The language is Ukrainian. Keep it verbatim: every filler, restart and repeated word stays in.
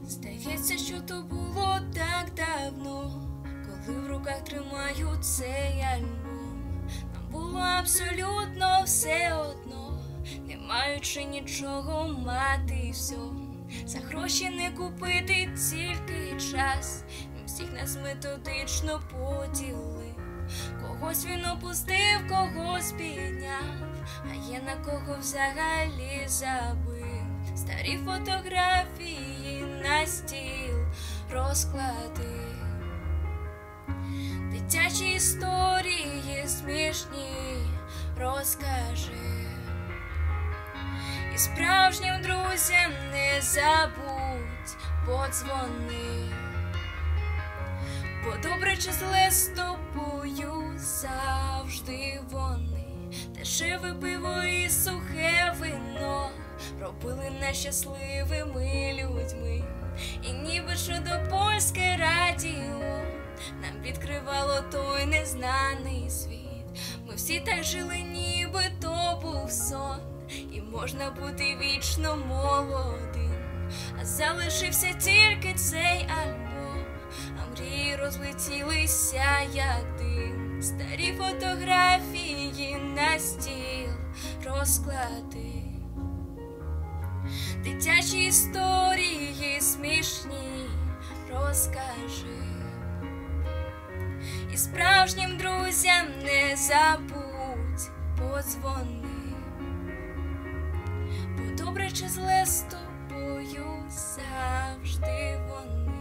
Здається, що то було так давно, коли в руках тримаю цей альбом. Нам було абсолютно все одно, не маючи нічого, мати все. За гроші не купити, тільки час. Він всіх нас методично поділив. Когось він опустив, когось підняв, а є на кого взагалі забив. Старі фотографії на стіл розклади, дитячі історії смішні розкажи. І справжнім друзям не забудь подзвони, бо добре чи зле з тобою завжди вони. Дешеве пиво і сухе вино робили нас щасливими людьми. І ніби чудо польське радіо нам відкривало той незнаний світ. Ми всі так жили, ніби то був сон, і можна бути вічно молодим. А залишився тільки цей альбом, а мрії розлетілися, як дим. Старі фотографії на стіл розклади, дитячі історії смішні розкажи. І справжнім друзям не забудь подзвони, бо добре чи зле з тобою завжди вони.